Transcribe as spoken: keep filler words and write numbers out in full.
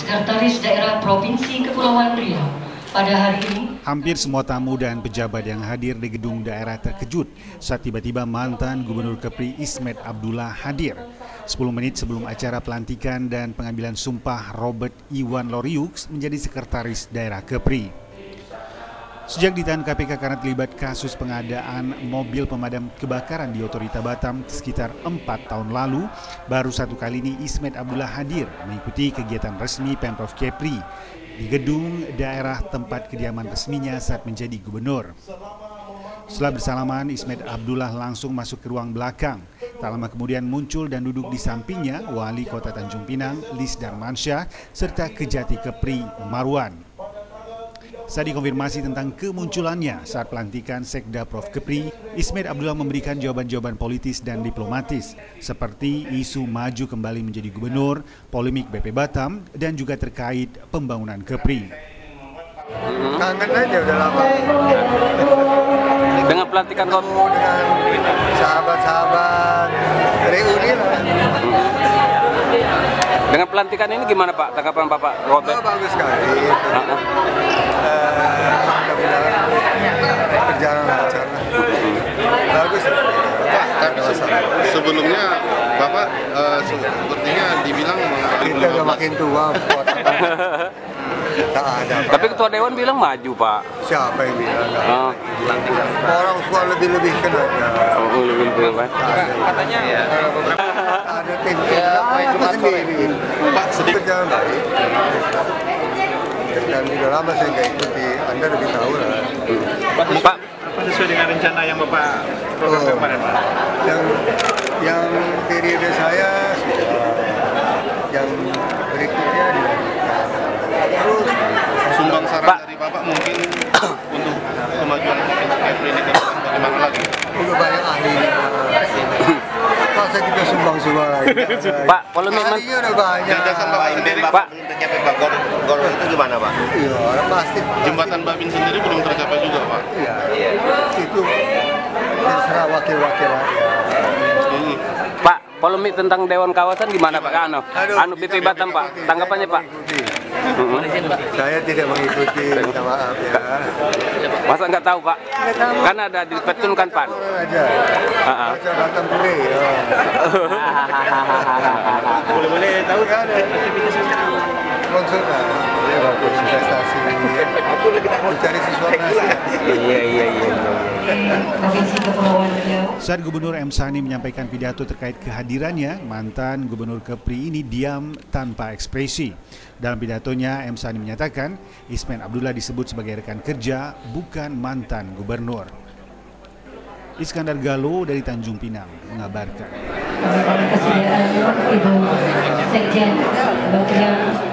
Sekretaris Daerah Provinsi Kepulauan Riau. Pada hari ini, hampir semua tamu dan pejabat yang hadir di gedung daerah terkejut saat tiba-tiba mantan Gubernur Kepri Ismet Abdullah hadir. sepuluh menit sebelum acara pelantikan dan pengambilan sumpah Robert Iwan Loriux menjadi Sekretaris Daerah Kepri. Sejak ditahan K P K karena terlibat kasus pengadaan mobil pemadam kebakaran di Otorita Batam sekitar empat tahun lalu, baru satu kali ini Ismet Abdullah hadir mengikuti kegiatan resmi Pemprov Kepri di gedung daerah tempat kediaman resminya saat menjadi gubernur. Setelah bersalaman, Ismet Abdullah langsung masuk ke ruang belakang. Tak lama kemudian muncul dan duduk di sampingnya Wali Kota Tanjung Pinang, Lis Darmansyah, serta Kejati Kepri, Marwan. Saat dikonfirmasi tentang kemunculannya saat pelantikan Sekda Prof Kepri, Ismet Abdullah memberikan jawaban-jawaban politis dan diplomatis, seperti isu maju kembali menjadi gubernur, polemik B P Batam, dan juga terkait pembangunan Kepri. Kangen aja udah lama. Dengan pelantikan kamu dengan sahabat-sahabat reuni lah. Dengan pelantikan ini gimana Pak? Tanggapan Bapak Robert? Oh, bagus sekali. Uh, berjalan lancar. Bagus. Pak, tapi sebelumnya Bapak uh, sepertinya dibilang kita udah makin tua. Tak ada. Pak. Tapi Ketua Dewan bilang maju Pak. Siapa yang bilang? Oh. Orang suka lebih-lebihkan aja. Oh, lebih-lebih Pak. Katanya ya beberapa ada tim itu sendiri. Pak sedikit berjalan baik. Dan udah lama saya nggak ikuti, Anda lebih tahu lah. Pak, apa sesuai dengan rencana yang Bapak program oh, kemarin Pak? Yang yang periode saya sudah, yang berikutnya dilanjutkan. Terus sumbang saran Pak. dari Bapak mungkin untuk kemajuan Kepri ini ke depan bagaimana lagi? udah banyak ahlinya. Masa kita sumbang-sumbang lagi? Pak, polemik men- ahlinya udah banyak. Gagasan Bapak sendiri Pak. belum tercapai Pak. Gor, gor itu gimana Pak? Iya, orang pasti. Jembatan Babin sendiri belum tercapai juga Pak. Iya, itu terserah wakil-wakil rakyat. Hmm. Pak, polemik tentang Dewan Kawasan gimana Pak? Anu, Aduh, anu B P Batam Pak, tanggapannya Pak? Saya tidak mengikuti, minta maaf ya. Masa nggak tahu Pak? Kan ada di petun kan Pak? Orang aja. Ah, ah. Baca Batam Puri. Boleh-boleh tahu Kan konsultan. Ya bagus investasi. Mencari sesuatu hasil. Iya iya iya. Provinsi Kepulauan Riau. Saat Gubernur M. Sani menyampaikan pidato terkait kehadirannya, mantan Gubernur Kepri ini diam tanpa ekspresi. Dalam pidatonya, M. Sani menyatakan Ismet Abdullah disebut sebagai rekan kerja, bukan mantan gubernur. Iskandar Galo dari Tanjung Pinang mengabarkan. Kami mohon kesediaan Ibu Sekjen Kementerian